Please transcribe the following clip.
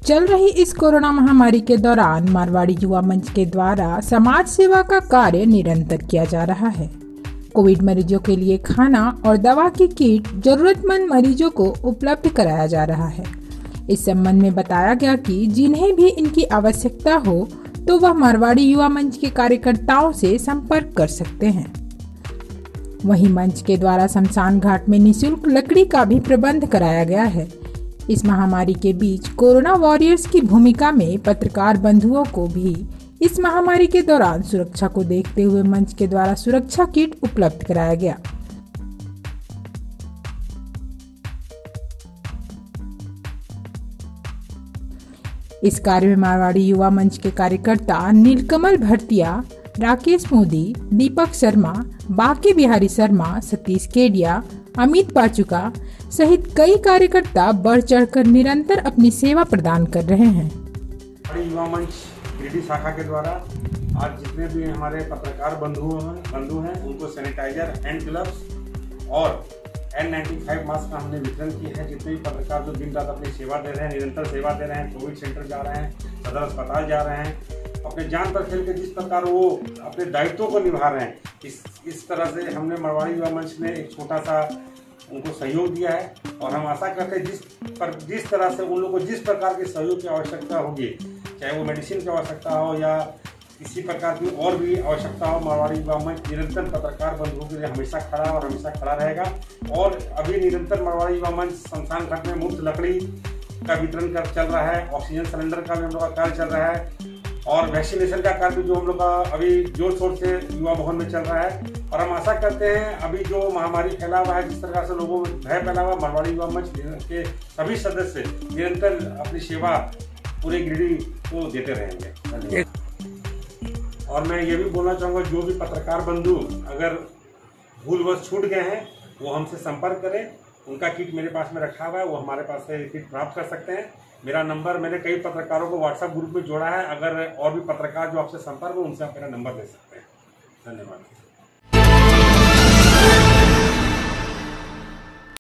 चल रही इस कोरोना महामारी के दौरान मारवाड़ी युवा मंच के द्वारा समाज सेवा का कार्य निरंतर किया जा रहा है। कोविड मरीजों के लिए खाना और दवा की किट जरूरतमंद मरीजों को उपलब्ध कराया जा रहा है। इस संबंध में बताया गया कि जिन्हें भी इनकी आवश्यकता हो तो वह मारवाड़ी युवा मंच के कार्यकर्ताओं से संपर्क कर सकते हैं। वहीं मंच के द्वारा शमशान घाट में निःशुल्क लकड़ी का भी प्रबंध कराया गया है। इस महामारी के बीच कोरोना वॉरियर्स की भूमिका में पत्रकार बंधुओं को भी इस महामारी के दौरान सुरक्षा को देखते हुए मंच के द्वारा सुरक्षा किट उपलब्ध कराया गया। इस कार्य में मारवाड़ी युवा मंच के कार्यकर्ता नीलकमल भरतिया, राकेश मोदी, दीपक शर्मा, बाके बिहारी शर्मा, सतीश केडिया, अमित पाचुका सहित कई कार्यकर्ता बढ़ चढ़कर निरंतर अपनी सेवा प्रदान कर रहे हैं। युवा मंच गिरिडीह शाखा के द्वारा आज जितने भी हमारे पत्रकार बंधु हैं उनको सैनिटाइजर, हैंड ग्लव्स और N95 मास्क का हमने वितरण किया है। जितने भी पत्रकार जो दिन रात अपनी सेवा दे रहे हैं, निरंतर सेवा दे रहे हैं, कोविड सेंटर जा रहे हैं, सदर अस्पताल जा रहे हैं, अपने जान पर खेल के जिस प्रकार वो अपने दायित्वों को निभा रहे हैं, इस तरह से हमने मारवाड़ी युवा मंच में एक छोटा सा उनको सहयोग दिया है। और हम आशा करते हैं जिस तरह से उन लोगों को जिस प्रकार के सहयोग की आवश्यकता होगी, चाहे वो मेडिसिन की आवश्यकता हो या किसी प्रकार की और भी आवश्यकता हो, मारवाड़ी युवा मंच निरंतर पत्रकार बंधुओं के लिए हमेशा खड़ा और हमेशा खड़ा रहेगा। और अभी निरंतर मारवाड़ी युवा मंच शमशान घाट में मुफ्त लकड़ी का वितरण कर चल रहा है, ऑक्सीजन सिलेंडर का भी हम लोग का कार्य चल रहा है और वैक्सीनेशन का कार्य जो हम लोग का अभी जोर शोर से युवा भवन में चल रहा है। और हम आशा करते हैं अभी जो महामारी फैला हुआ है, जिस प्रकार से लोगों में भय फैला हुआ, मारवाड़ी युवा मंच के सभी सदस्य निरंतर अपनी सेवा पूरे गिरिडीह को देते रहेंगे। और मैं ये भी बोलना चाहूँगा, जो भी पत्रकार बंधु अगर भूलवश छूट गए हैं वो हमसे संपर्क करें। उनका किट मेरे पास में रखा हुआ है, वो हमारे पास से किट प्राप्त कर सकते हैं। मेरा नंबर मैंने कई पत्रकारों को व्हाट्सएप ग्रुप में जोड़ा है। अगर और भी पत्रकार जो आपसे संपर्क हो उनसे आप मेरा नंबर दे सकते हैं। धन्यवाद।